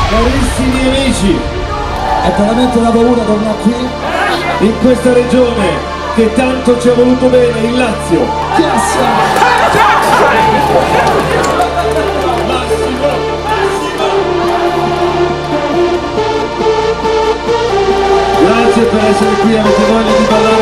Carissimi amici, È veramente una paura tornare qui. in questa regione che tanto ci ha voluto bene, il Lazio. Massimo! Grazie per essere qui, avete voglia di ballare.